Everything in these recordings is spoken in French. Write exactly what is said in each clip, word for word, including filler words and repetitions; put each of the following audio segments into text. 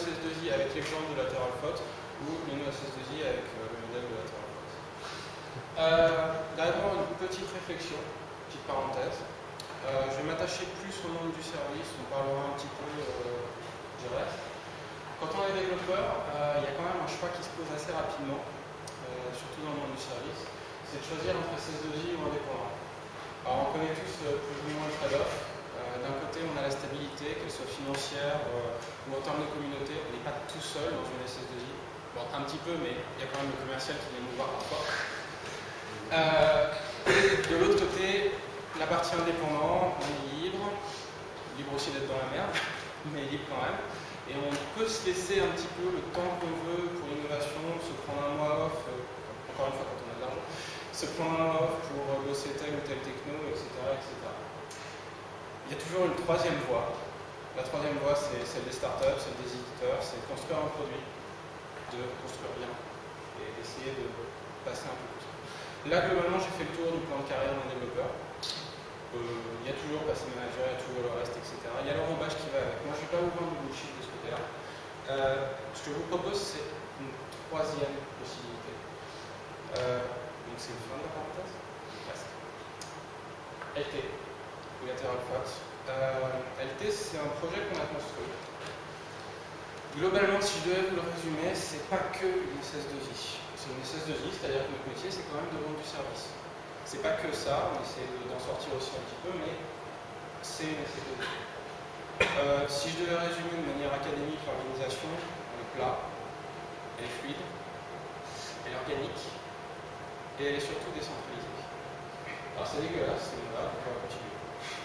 S S deux I avec l'exemple de lateral float ou Lino S S deux I avec euh, le modèle de lateral float. Euh, D'abord, une petite réflexion, petite parenthèse. Euh, je vais m'attacher plus au monde du service, on parlera un petit peu euh, du reste. Quand on est développeur, euh, il y a quand même un choix qui se pose assez rapidement, euh, surtout dans le monde du service, c'est de choisir entre S S deux I ou indépendant. Alors on connaît tous euh, plus ou moins le trade-off. Euh, D'un côté, on a la stabilité, qu'elle soit financière euh, ou en termes de communauté. On n'est pas tout seul dans une S S deux I. Bon, un petit peu, mais il y a quand même le commercial qui vient nous voir parfois. Euh, et de l'autre côté, la partie indépendant, on est libre, libre aussi d'être dans la merde, mais libre quand même. Et on peut se laisser un petit peu le temps qu'on veut pour l'innovation, se prendre un mois off, euh, encore une fois quand on a de l'argent, se prendre un mois off pour bosser telle ou telle techno, et cetera, et cetera. Il y a toujours une troisième voie. La troisième voie, c'est celle des startups, celle des éditeurs, c'est de construire un produit, de construire bien et d'essayer de passer un peu plus. Là, globalement, j'ai fait le tour du plan de carrière d'un développeur. Euh, il y a toujours passé manager, il y a toujours le reste, et cetera. Il y a l'enrobage qui va avec. Moi, je ne vais pas vous vendre du bullshit de ce côté-là. Euh, ce que je vous propose, c'est une troisième possibilité. Euh, donc, c'est une fin de la parenthèse. Presque. L T, Lateral Float. Euh, L T, c'est un projet qu'on a construit. Globalement, si je devais vous le résumer, c'est pas que une S S deux I. C'est une S S deux I, c'est-à-dire que notre métier, c'est quand même de vendre du service. C'est pas que ça, on essaie d'en sortir aussi un petit peu, mais c'est une S S deux I. Euh, si je devais résumer de manière académique l'organisation, elle est plat, elle est fluide, elle est organique, et elle est surtout décentralisée. Alors c'est dégueulasse, c'est là, donc on va continuer.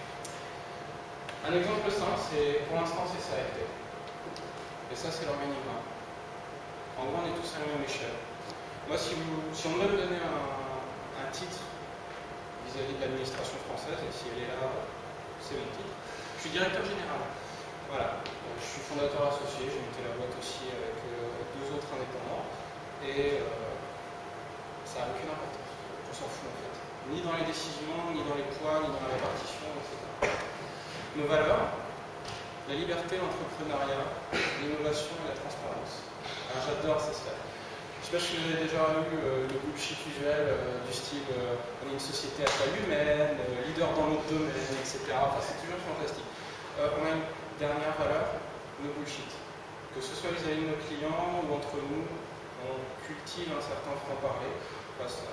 Un exemple simple, c'est pour l'instant c'est ça L T. Et ça c'est l'organigramme. En gros on est tous à la même échelle. Moi si, vous, si on me donne un, un titre vis-à-vis de l'administration française, et si elle est là, c'est mon titre. Je suis directeur général. Voilà. Donc, je suis fondateur associé, j'ai monté la boîte aussi avec euh, deux autres indépendants. Et euh, ça n'a aucune importance. On s'en fout en fait. Ni dans les décisions, ni dans les poids, ni dans la répartition, et cetera. Nos valeurs, la liberté, l'entrepreneuriat, l'innovation et la transparence. Alors j'adore ces sphères. Je ne sais pas si vous avez déjà eu euh, le bullshit usuel euh, du style euh, on est une société à taille humaine, euh, leader dans notre domaine, et cetera. Enfin, c'est toujours fantastique. Euh, on a une dernière valeur, le bullshit. Que ce soit vis-à-vis de nos clients ou entre nous, on cultive un certain franc-parler. Enfin, ça,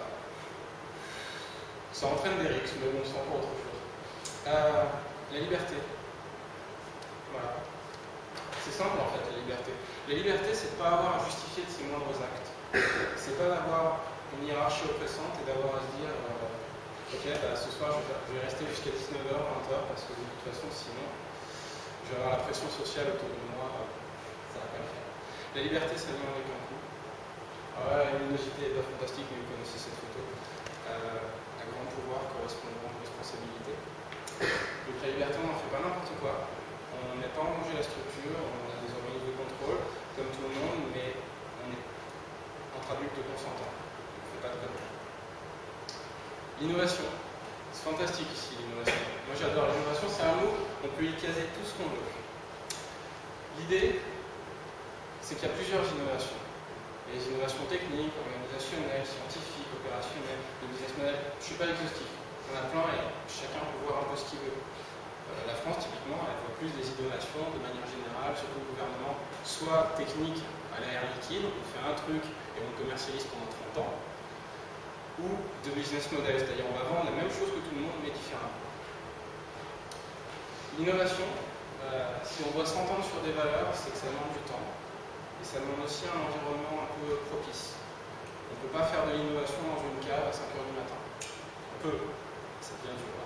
ça entraîne des risques, mais bon, c'est encore autre chose. Euh, la liberté. Voilà. C'est simple en fait, la liberté. La liberté, c'est de ne pas avoir à justifier de ses moindres actes. C'est pas d'avoir une hiérarchie oppressante et d'avoir à se dire euh, ok, bah, ce soir je vais, je vais rester jusqu'à dix-neuf heures, vingt heures parce que de toute façon sinon je vais avoir la pression sociale autour de moi, ça va pas le faire. La liberté, ça vient avec un coup. Alors là, la luminosité est pas fantastique, mais vous connaissez cette photo. Euh, à grand pouvoir correspond à grande responsabilité. Donc la liberté, on n'en fait pas n'importe quoi. On n'est pas en danger la structure, on a des organismes de contrôle, comme tout le monde, mais on est entre adultes consentants. On ne fait pas de conneries. L'innovation. C'est fantastique ici, l'innovation. Moi j'adore l'innovation, c'est un mot, on peut y caser tout ce qu'on veut. L'idée, c'est qu'il y a plusieurs innovations. Il y a les innovations techniques, organisationnelles, scientifiques, opérationnelles, le business model. Je ne suis pas exhaustif. Il y en a plein et chacun peut voir un peu ce qu'il veut. Euh, la France, typiquement, elle voit plus des innovations de manière générale, surtout le gouvernement, soit technique à l'air liquide, on fait un truc et on commercialise pendant trente ans, ou de business model, c'est-à-dire on va vendre la même chose que tout le monde mais différemment. L'innovation, euh, si on doit s'entendre sur des valeurs, c'est que ça demande du temps et ça demande aussi un environnement un peu propice. On ne peut pas faire de l'innovation dans une cave à cinq heures du matin. On peut, c'est bien dur.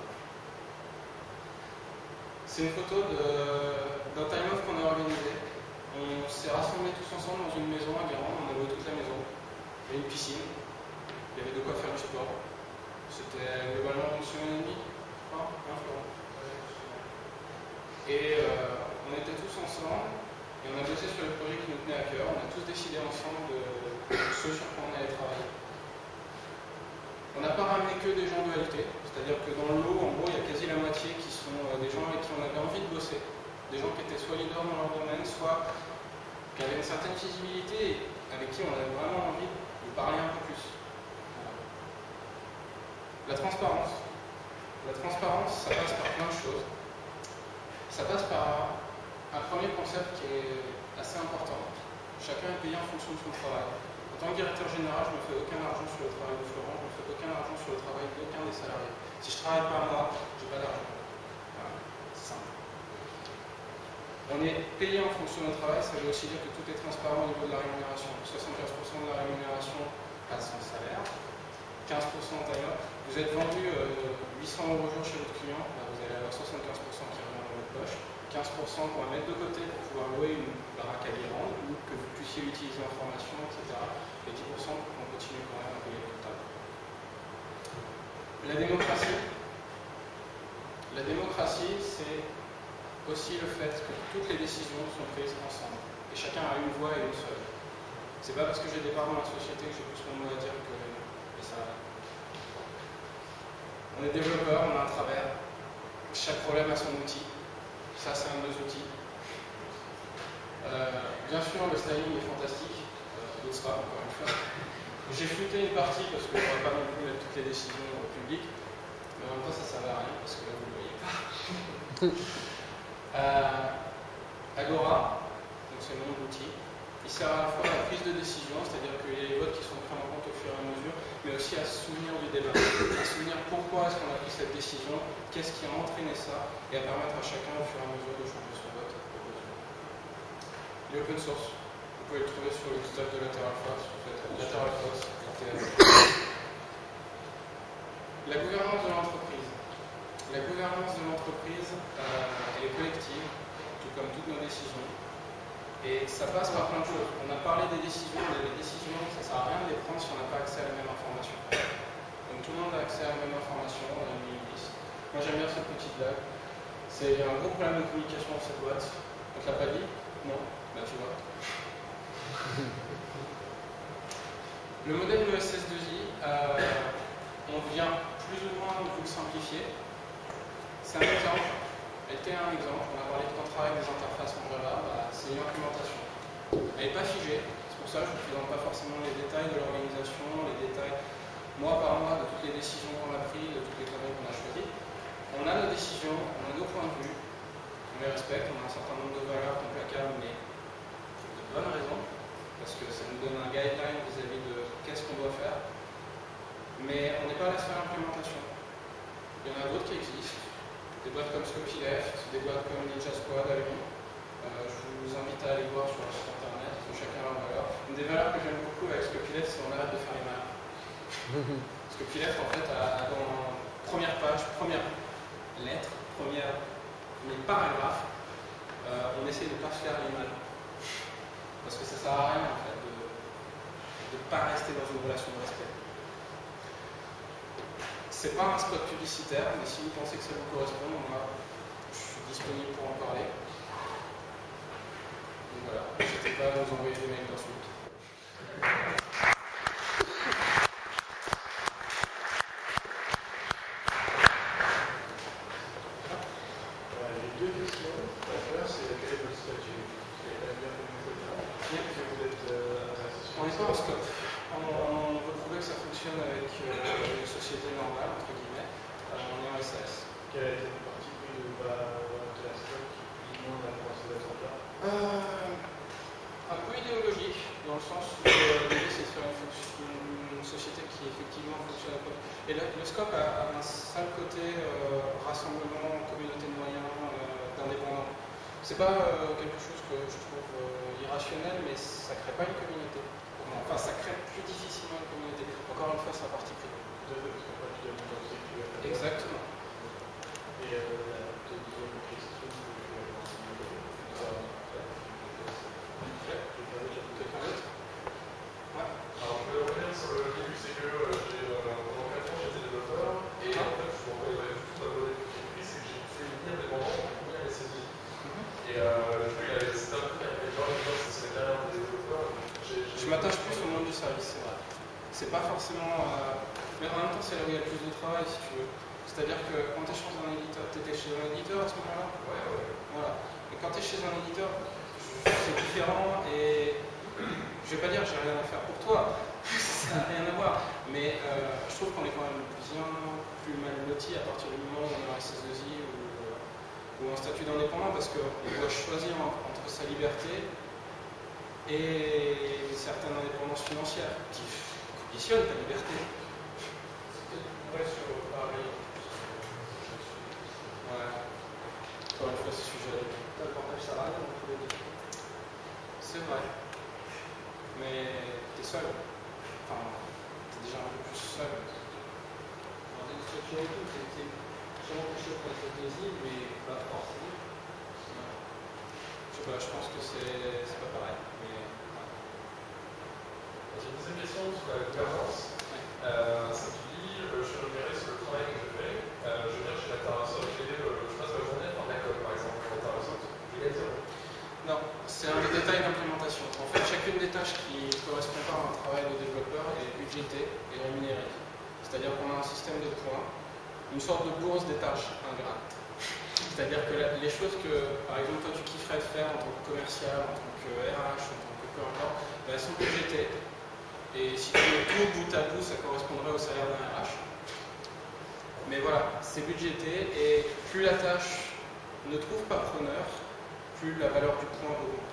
C'est une photo d'un time-off qu'on a organisé. On s'est rassemblés tous ensemble dans une maison à Guérande, on a loué toute la maison. Il y avait une piscine, il y avait de quoi faire du sport. C'était globalement une semaine et demie, hein, hein, Florent. Et euh, on était tous ensemble et on a bossé sur le projet qui nous tenait à cœur. On a tous décidé ensemble de ce sur quoi on allait travailler. On n'a pas ramené que des gens de L T, c'est-à-dire que dans le lot, en gros, il y a quasi la moitié qui sont euh, des gens avec qui on avait envie de bosser, des gens qui étaient soit leaders dans leur domaine, soit qui avaient une certaine visibilité et avec qui on avait vraiment envie de parler un peu plus. La transparence. La transparence, ça passe par plein de choses. Ça passe par un premier concept qui est assez important. Chacun est payé en fonction de son travail. En tant que directeur général, je ne me fais aucun argent sur le travail de Florent, je ne me fais aucun argent sur le travail d'aucun des salariés. Si je ne travaille pas moi, je n'ai pas d'argent. Voilà, c'est simple. On est payé en fonction de notre travail, ça veut aussi dire que tout est transparent au niveau de la rémunération. soixante-quinze pour cent de la rémunération passe en salaire, quinze pour cent en time up. Vous êtes vendu euh, huit cents euros jour chez votre client, là, vous allez avoir soixante-quinze pour cent qui revient dans votre poche, quinze pour cent qu'on va mettre de côté pour pouvoir louer une baraque à Guérande ou que vous puissiez l'utiliser en formation, et cetera. Et dix pour cent pour qu'on continue quand même à payer le comptable. La démocratie. La démocratie, c'est aussi le fait que toutes les décisions sont prises ensemble et chacun a une voix et une seule. C'est pas parce que j'ai des parts dans la société que j'ai plus mon mot à dire que et ça. On est développeur, on a un travers. Chaque problème a son outil. Ça, c'est un de nos outils. Euh, bien sûr, le styling est fantastique. Euh, D'autres pas, encore une fois. J'ai flouté une partie parce que je ne pourrais pas non plus mettre toutes les décisions au public. Mais en même temps, ça ne servait à rien parce que là, vous ne le voyez pas. euh, Agora, donc c'est le nom de l'outil. Il sert à la fois à la prise de décision, c'est-à-dire qu'il y a les votes qui sont pris en compte au fur et à mesure, mais aussi à se souvenir du débat, à se souvenir pourquoi est-ce qu'on a pris cette décision, qu'est-ce qui a entraîné ça, et à permettre à chacun au fur et à mesure de changer son vote. L'open source, vous pouvez le trouver sur le GitHub de LateralFox, vous faites LateralFox. La gouvernance de l'entreprise. La gouvernance de l'entreprise, euh, elle est collective, tout comme toutes nos décisions. Et ça passe par plein de choses. On a parlé des décisions, mais les décisions, ça ne sert à rien de les prendre si on n'a pas accès à la même information. Donc tout le monde a accès à la même information, on a une liste. Moi j'aime bien cette petite blague. C'est un gros problème de communication dans cette boîte. On ne te l'a pas dit? Non. Bah tu vois. Le modèle de E S S deux I, euh, on vient plus ou moins de vous le simplifier. C'est un exemple. L T un exemple, on a parlé de contrat avec des interfaces en Java, bah, c'est une implémentation. Elle n'est pas figée, c'est pour ça que je ne vous présente pas forcément les détails de l'organisation, les détails mois par mois de toutes les décisions qu'on a prises, de toutes les conneries qu'on a choisies. On a nos décisions, on a nos points de vue, on les respecte, on a un certain nombre de valeurs complacables, mais pour de bonnes raisons, parce que ça nous donne un guideline vis-à-vis de qu'est-ce qu'on doit faire. Mais on n'est pas à la seule implémentation. Il y en a d'autres qui existent. Des boîtes comme Scopyleft, des boîtes comme Ninja Squad à Lyon. Euh, je vous invite à aller voir sur leur site internet, ils ont chacun leur valeur. Une des valeurs que j'aime beaucoup avec Scopyleft, c'est qu'on arrête de faire les malins. Scopyleft, en fait, a, dans première page, première lettre, première, premier paragraphe, euh, on essaie de ne pas faire les malins. Parce que ça ne sert à rien, en fait, de ne pas rester dans une relation de respect. C'est pas un spot publicitaire, mais si vous pensez que ça vous correspond, moi, je suis disponible pour en parler. Donc voilà, n'hésitez pas à nous envoyer des mails d'insultes. Les deux questions. La première, c'est quel est votre statut? Quelle est la bien communauté? Vous êtes On n'est pas en scope. On peut prouver que ça fonctionne avec euh, une société normale, entre guillemets. Euh, on est en S A S. Quelle a été le parti pris de la scope qui demande la commencer d'être en place? Un peu idéologique, dans le sens où euh, l'idée c'est de faire une, une société qui effectivement fonctionne. Et là, le scope a, a un sale côté euh, rassemblement, communauté de moyens, euh, d'indépendants. C'est pas euh, quelque chose que je trouve euh, irrationnel, mais ça crée pas une communauté. Enfin, ça crée plus difficilement une communauté. Encore une fois, c'est un parti pris. Exactement. Et euh, la deuxième question, c'est que je vais avoir Ouais. Alors, je vais revenir sur le début, c'est que euh, j'ai, euh, pendant quatre ans, j'étais développeur, et en fait, je vous rappelle tout ma volée que j'ai pris, c'est que j'ai fait une indépendant pour venir les S S I. Et euh, je trouve que c'était un truc avec les gens, les gens, c'est les carrières des développeurs. Je m'attache plus au monde du service, c'est vrai. C'est pas forcément. Euh... Mais en même temps, c'est là où il y a le plus de travail, si tu veux. C'est-à-dire que quand tu es chez un éditeur, tu étais chez un éditeur à ce moment-là? Ouais, ouais. Voilà. Et quand tu es chez un éditeur, je c'est différent et je vais pas dire j'ai rien à faire pour toi, ça n'a rien à voir, mais euh, je trouve qu'on est quand même bien plus mal loti à partir du moment où on a un S S deux I ou, ou un statut d'indépendant parce qu'on doit choisir entre sa liberté et certaines indépendances financières qui conditionnent ta liberté. Ouais, sur Paris. Ouais. Encore une fois, ce sujet-là. Le portage salarial entre les deux. C'est vrai. Mais t'es seul. Enfin, t'es déjà un peu plus seul. Alors, c'est une structure et tout, c'est sûrement plus chaud pour les S S deux I, mais pas forcément. Ouais. Je sais pas, je pense que c'est pas pareil. Mais, ouais. J'ai une deuxième question sur la gouvernance. Ouais. Euh, ça te dit, euh, je suis rémunéré sur le travail que je fais. Euh, je veux dire, chez la Tarasoft, j'ai, euh, je passe ma journée à faire de la com, par exemple, pour la Tarasoft, je gagne zéro. Non, c'est un des détails d'implémentation. En fait, chacune des tâches qui ne correspond pas à un travail de développeur est budgétée et rémunérée. C'est-à-dire qu'on a un système de points, une sorte de bourse des tâches ingrates. C'est-à-dire que la, les choses que, par exemple, toi tu kifferais de faire en tant que commercial, en tant que R H, en tant que peu importe, ben, elles sont budgétées. Et si tu mets tout bout à bout, ça correspondrait au salaire d'un R H. Mais voilà, c'est budgété et plus la tâche ne trouve pas preneur, plus la valeur du point augmente.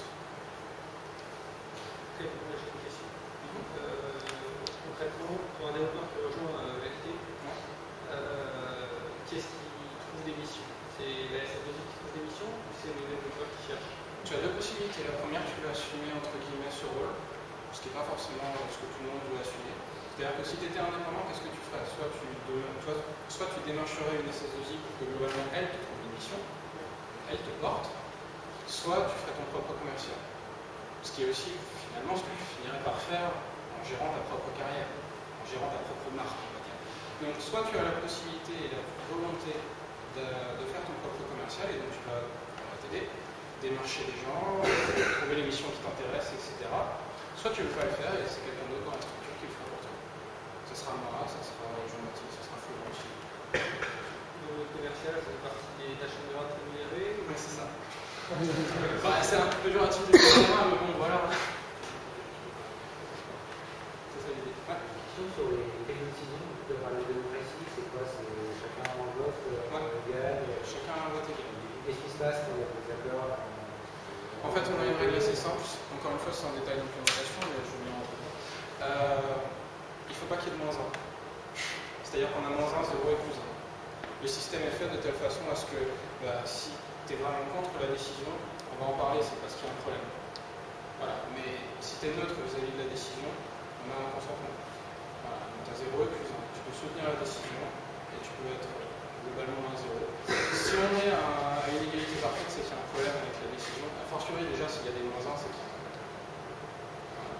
Ok, pour moi j'ai une question. Euh, concrètement, pour un développeur qui rejoint euh, L T, euh, qu'est-ce qui trouve des missions? C'est la S S deux I qui trouve des missions ou c'est le développeur qui cherche? Tu as deux possibilités. La première, tu peux assumer entre guillemets ce rôle, ce qui n'est pas forcément ce que tout le monde veut assumer. C'est-à-dire que si tu étais indépendant, qu'est-ce que tu ferais? Soit tu, de, toi, soit tu démarcherais une S S deux I pour que globalement elle te trouve une mission, elle te porte, soit tu ferais ton propre commercial. Ce qui est aussi finalement ce que tu finirais par faire en gérant ta propre carrière, en gérant ta propre marque, on va dire. Donc soit tu as la possibilité et la volonté de, de faire ton propre commercial et donc tu vas, on va t'aider, démarcher des gens, trouver les missions qui t'intéressent, et cetera. Soit tu ne peux pas le faire et c'est quelqu'un d'autre dans la structure qui le fera pour toi. Ça sera moi, ça sera Jean-Baptiste, ça sera Florent aussi. Le commercial, ça fait partie des tâches en rémunérées? Oui, c'est ça. Bah, c'est un peu péjoratif de dire ça, mais bon, voilà. C'est ça l'idée. Ouais. Question sur les décisions, tu peux parler de démocratie, c'est quoi? C'est chacun en vote, Ouais. égal. Chacun a un vote égal. Qu'est-ce qui se passe quand il y a des accords? En fait, on a une règle assez simple. Encore une fois, c'est un détail d'implémentation, mais je vais en revenir. Euh, il ne faut pas qu'il y ait de moins un. C'est-à-dire qu'on a moins un, zéro et plus un. Le système est fait de telle façon à ce que bah, si tu es vraiment contre la décision, on va en parler, c'est parce qu'il y a un problème. Voilà. Mais si tu es neutre vis-à-vis de la décision, on a un consentement. Voilà. Donc tu as zéro et plus un. Tu peux soutenir la décision et tu peux être globalement un zéro. Si on est à, à une égalité parfaite, c'est qu'il y a un problème avec la décision. A fortiori, déjà, s'il y a des moins un, c'est qu'il y a un problème. Voilà.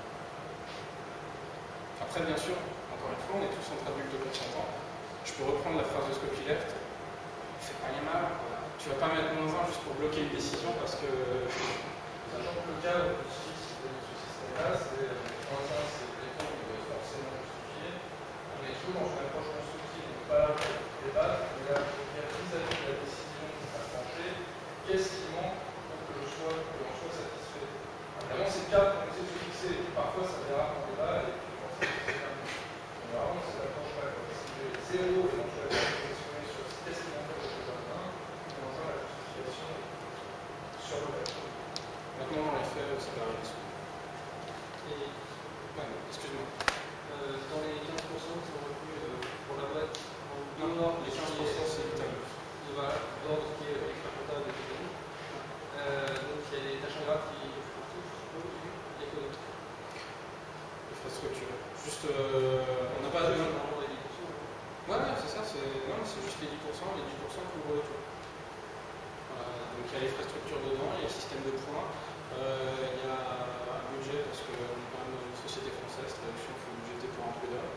Après, bien sûr, encore une fois, on est tous entre adultes consentants. Je peux reprendre la phrase de Scopyleft. Fais pas les mal. Voilà. Tu vas pas mettre moins un juste pour bloquer une décision parce que. Sachant que le cas où je suis de ce système-là, c'est moins un, c'est des taux qui doivent forcément justifier. On est toujours dans une approche constructive, donc pas débattre, mais là, vis-à-vis de la décision à trancher, qu'est-ce qui manque pour que je sois, que l'on soit satisfait? Évidemment, c'est le cas pour essayer de se fixer. Parfois, ça dérape en débat et puis forcément, c'est un peu. Mais vraiment, c'est l'approche là. Si j'ai zéro et donc je vais réflexionner sur qu'est-ce qui manque pour que je sois un, dans un, la justification sur le fait. Maintenant, dans les faits, ça va arriver souvent. Et Ouais, excuse-moi. euh, dans les quinze pour cent qui sont retenus euh, pour la boîte, en Non, dehors les de ce quinze qui pour cent, est- c'est le time. de- voilà, en dehors de ce qui est expert comptable et tout. Euh, donc il y a des tâches ingrates qui font partie, je suppose. Il y a que d'autres. Infrastructure. Juste, euh, on n'a pas de. Normalement, les dix pour cent. Ouais, ouais, c'est ça, c'est non, c'est juste les dix pour cent, les dix pour cent couvrent le tout. Voilà, donc il y a l'infrastructure dedans, il y a le système de points, euh, il y a un budget parce qu'on est quand même dans une société française, traduction, il faut budgéter pour un prud'homme.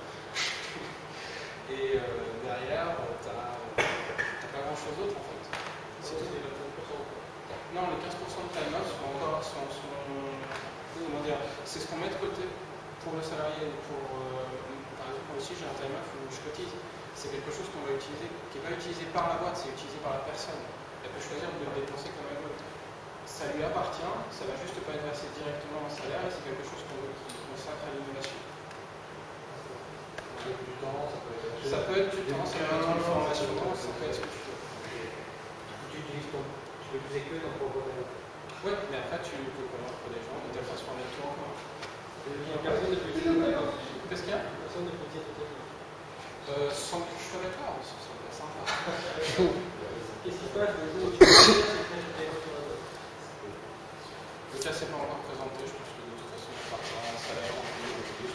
Et euh, derrière, t'as pas grand chose d'autre en fait. C'est tout, c'est vingt-cinq pour cent. Non, les quinze pour cent de time off sont encore sont, sont, comment dire, c'est ce qu'on met de côté pour le salarié. Pour, euh, par exemple, moi aussi j'ai un time off où je cotise. C'est quelque chose qu'on va utiliser, qui n'est pas utilisé par la boîte, c'est utilisé par la personne. Elle peut choisir de le dépenser comme elle veut. ça lui appartient, ça va juste pas être versé directement en salaire et c'est quelque chose qu'on consacre à l'innovation. Ça peut être du temps, ça peut être... Ça peut être du temps, ça peut être une formation, ça peut être ce que tu veux. Tu utilises ton. Tu l'utilisais que dans ton propre. Oui, mais après tu peux convaincre des gens de telle façon avec toi encore. Personne ne peut utiliser. Qu'est-ce qu'il y a? Personne ne peut utiliser. Euh, sans que je ferais toi, ça serait sympa. Qu'est-ce qui se passe le jour où tu fais c'est que tu fais sur la boîte? Le cas c'est pas encore présenté, je pense que de toute façon, on partira en salaire en plus ou plus.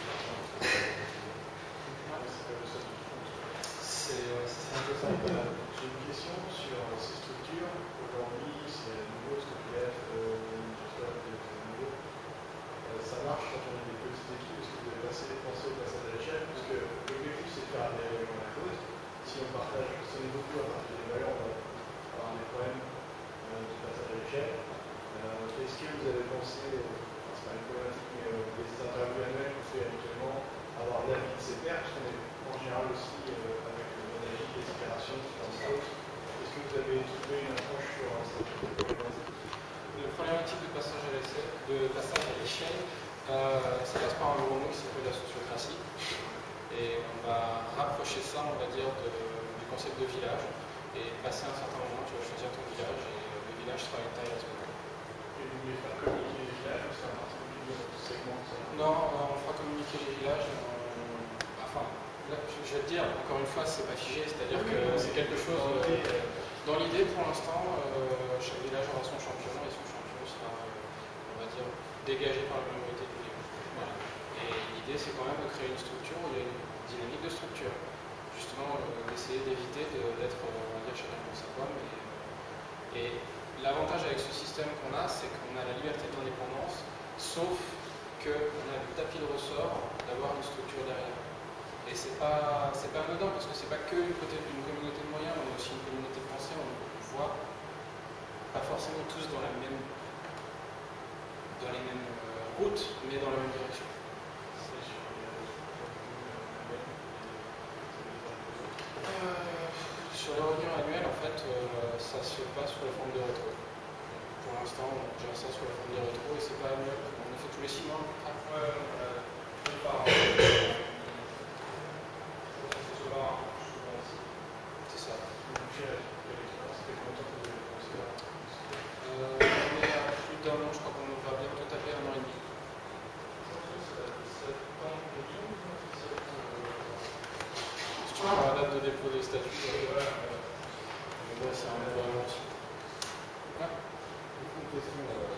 C'est un peu ça. J'ai une question sur ces structures. Aujourd'hui, c'est nouveau ce que tu lèves, Microsoft, c'est nouveau. Ça marche quand on est des petites équipes, est-ce que vous avez passé, pensé au passage à l'échelle? Parce que l'objectif c'est de faire des réunions à la cause. Si on partage, si on est beaucoup à partager des valeurs, on va avoir des problèmes euh, du passage à l'échelle. Euh, est-ce que vous avez pensé, euh, c'est pas une problématique, mais euh, des interviews annuelles qu'on fait habituellement, avoir l'avis de ses pairs, parce qu'on est en général aussi euh, avec le bon avis, les opérations, dans le sens. Est-ce que vous avez trouvé une approche sur un Le problématique de passage à l'échelle, de passage à l'échelle, euh, ça passe par un gros mot qui s'appelle la sociocratie. Et on va rapprocher ça, on va dire, de, du concept de village. Et passer un certain moment, tu vas choisir ton village et le village sera une taille respectable. Et vous voulez faire communiquer les villages, c'est un particulier dans ce segment? Non, on fera communiquer les villages. On... Enfin, là, je vais te dire, encore une fois, c'est pas figé, c'est-à-dire que c'est quelque chose. Euh, dans l'idée, pour l'instant, euh, chaque village aura son champion et son champion sera, euh, on va dire, dégagé par la minorité du village. Voilà. Et l'idée, c'est quand même de créer une structure où il y a une dynamique de structure. Justement, euh, d'essayer d'éviter d'être, on va dire, chacun pour sa pomme. Et, et l'avantage avec ce système qu'on a, c'est qu'on a la liberté d'indépendance, sauf qu'on a le tapis de ressort d'avoir une structure derrière. Et c'est pas, c'est pas anodin, parce que c'est pas que une, côté, une communauté de moyens, on est aussi une communauté de pensée, on voit pas forcément tous dans la même, dans les mêmes euh, routes, mais dans la même direction. Euh, sur les réunions annuelles, en fait, euh, ça se passe sous la forme de rétro. Pour l'instant, on gère ça sous la forme de rétro et c'est pas annuel. On le fait tous les six mois. Ouais, euh, je pars. C'est ça. Euh, on est à plus d'un an, je crois qu'on va bientôt taper un an et demi. Si tu prends la date de dépôt des statuts, euh, ouais, c'est un peu avant aussi. Ouais. Une question.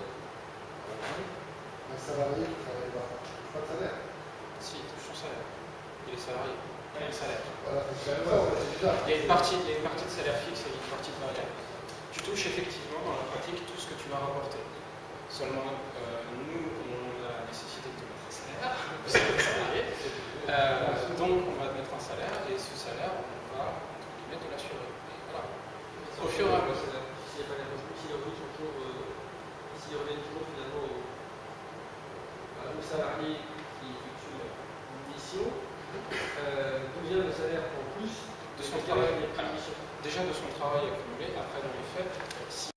Euh, un salarié qui travaille pas, pas de salaire. Si, il touche son salaire. Il est salarié. Il a le salaire. Voilà, c'est bizarre. Il y a une partie, il y a une partie de salaire fixe et une partie de variable. Tu touches effectivement dans la pratique tout ce que tu vas rapporter. Seulement, euh, nous, on a la nécessité de te mettre un salaire, parce que tu es salarié. Euh, donc, on va te mettre un salaire et ce salaire, on va, entre guillemets, te l'assurer. Voilà. Au fur et à mesure. S'il n'y a pas la possibilité, s'ils reviennent toujours, euh, s'ils reviennent toujours finalement au, au salarié qui effectue une mission, euh, d'où vient le salaire en plus de son travail, déjà de son travail accumulé, après dans les faits, si